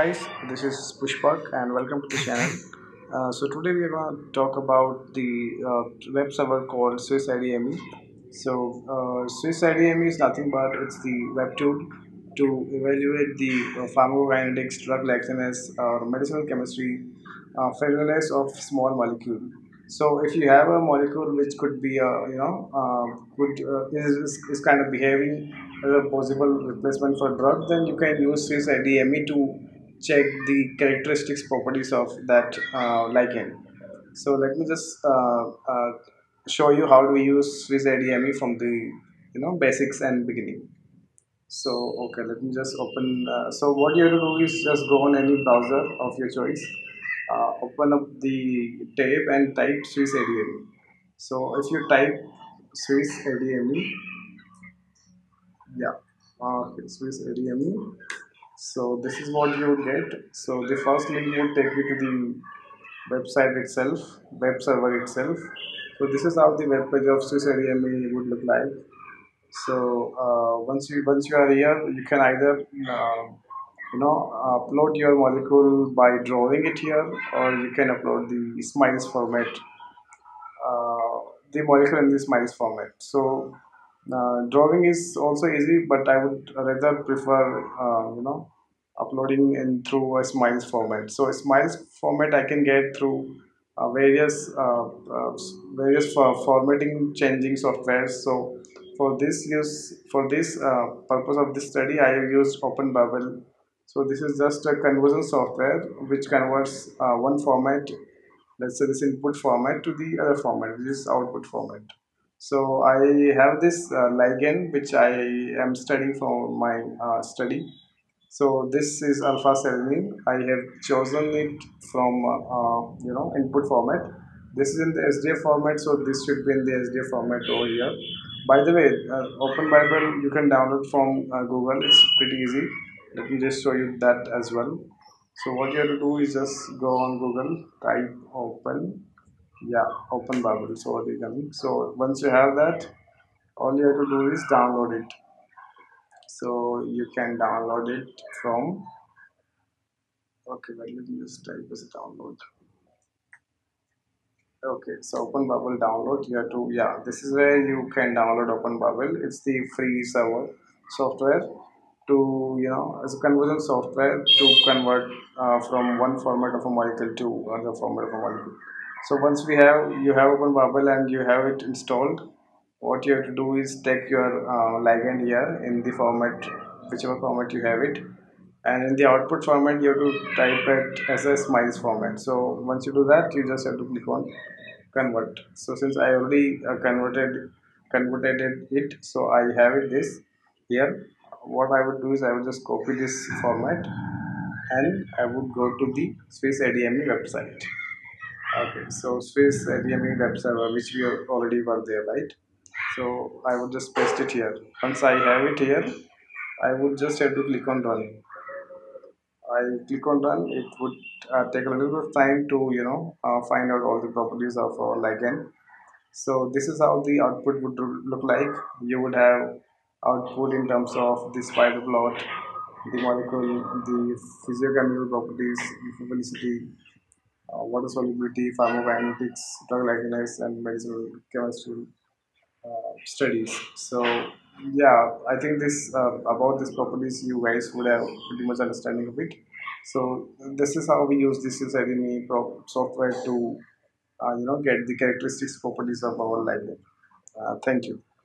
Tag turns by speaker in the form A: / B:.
A: guys, this is Pushpak and welcome to the channel. Today we are going to talk about the web server called Swiss IDME. Swiss IDME is nothing but it's the web tool to evaluate the pharmacokinetics, drug likeness, or medicinal chemistry friendliness of small molecule. So if you have a molecule which could be could is kind of behaving as a possible replacement for drug, then you can use Swiss IDME to check the characteristics properties of that ligand. So let me just show you how to use Swiss IDME from the basics and beginning. So okay, let me just open. So what you have to do is just go on any browser of your choice, open up the tab and type Swiss ADME. So if you type Swiss ADME, yeah, okay, Swiss ADME. So this is what you would get. So the first link would take you to the website itself, web server itself. So this is how the web page of Swiss ADME would look like. So once you are here, you can either upload your molecule by drawing it here, or you can upload the smiles format, the molecule in the smiles format. So drawing is also easy, but I would rather prefer uploading in through a smiles format. So a smiles format I can get through various formatting changing softwares. So for this purpose of this study, I have used OpenBubble. So this is just a conversion software which converts one format, let's say this input format, to the other format, which is output format. So I have this ligand which I am studying for my study. So this is alpha serine. I have chosen it from input format. This is in the SDF format, so this should be in the SDF format over here. By the way, Open Bible you can download from Google. It's pretty easy. Let me just show you that as well. So what you have to do is just go on Google, type open, yeah, Open Bible. So what you can. So once you have that, all you have to do is download it. So you can download it from. Okay, well, let me just type as a download. Okay, so Open Bubble download. You have to, yeah, this is where you can download Open Bubble. It's the free server software to, as a conversion software to convert from one format of a molecule to another format of a molecule. So once you have Open Bubble and you have it installed, what you have to do is take your ligand here in the format, whichever format you have it, and in the output format you have to type it as a smiles format. So once you do that, you just have to click on convert. So since I already converted it, so I have it this here. What I would do is I would just copy this format and I would go to the Swiss ADME website. Okay, so Swiss ADME web server, which we already were there, right? So I would just paste it here. Once I have it here, I would just have to click on run. I click on run. It would take a little bit of time to find out all the properties of our ligand. So this is how the output would look like. You would have output in terms of the spider plot, the molecule, the physiochemical properties, photonicity, water solubility, pharmacokinetics, drug likeness, and medicinal chemistry studies. So yeah, I think this about these properties you guys would have pretty much understanding of it. So this is how we use this USIDME software to get the characteristics properties of our library. Thank you.